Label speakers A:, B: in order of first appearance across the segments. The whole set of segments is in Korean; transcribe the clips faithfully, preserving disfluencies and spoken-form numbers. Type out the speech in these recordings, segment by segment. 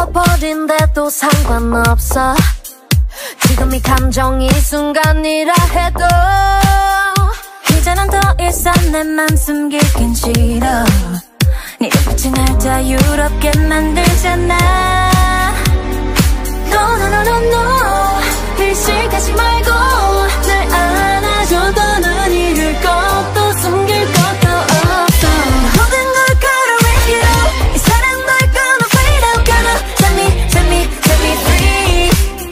A: 잊어버린데도 상관없어. 지금 이 감정이 순간이라 해도 이제는 더 이상 내 맘 숨기긴 싫어. 네 눈빛이 날 자유롭게 만들잖아. No no no no no 일식하지 말고 날 안아줘. 더는 잃을 것도 숨길 것도 없어. 모든 걸 걸어올게요. 이 사랑 널 gonna fade out. Gonna set me set me set me free.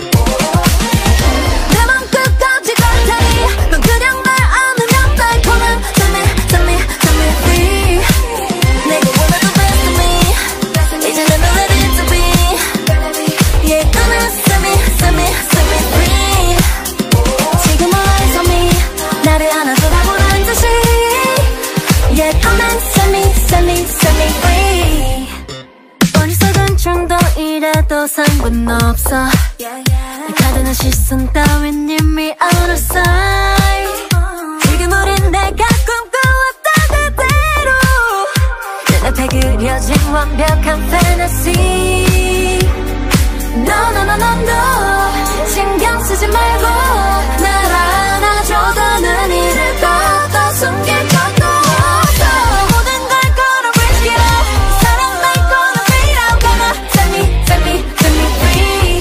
A: 내 맘 끝까지 갈 테니 넌 그냥 날 안으면 달콤한 set me set me set me free. 내가 원해도 best of me 이제 난 ready to be. Yeah gonna set me set me set me free. 지금 eyes on me 나를 안아줘라고란 듯이. Yeah come and set me set me set me free. 어리석은 충동이라도 상관없어. 내 가득한 시선 따윈 이미 out of sight. 지금 우린 내가 꿈꿔왔던 그대로 눈앞에 그려진 완벽한 fantasy. No no no no no 신경 쓰지 말고 날 안아줘. 더는 잃을 것도 숨길 것도 없어. 모든 걸 걸어 risk it all. 사랑 날 gonna fade out. Gonna set me set me set me free.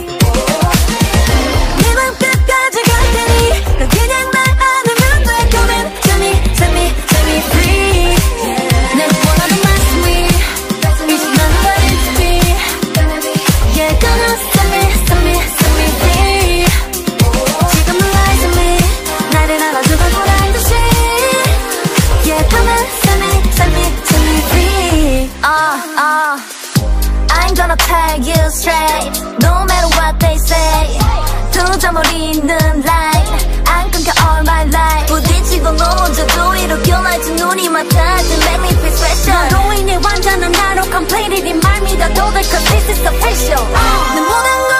A: 네 맘 끝까지 갈 테니 넌 그냥 날 안으면 돼. Come and set me set me set me free. 내가 원하는 말씀이 이제 난 ready to be. Yeah gonna set me set me set me free. 지금 eyes on me 나를 알아줘가고란 듯이. Yeah come and set me set me set me free. Uh uh I'm gonna tell you straight no matter what they say. 두 점을 잇는 line 안 끊겨 all my life. 부딪히고 넘어져도 이렇게 날지 눈이 맞닿지. Make me feel special. 너로 인해 완전한 나로 completely 네 말 믿어도 돼. Cause this is official. 내 모든 걸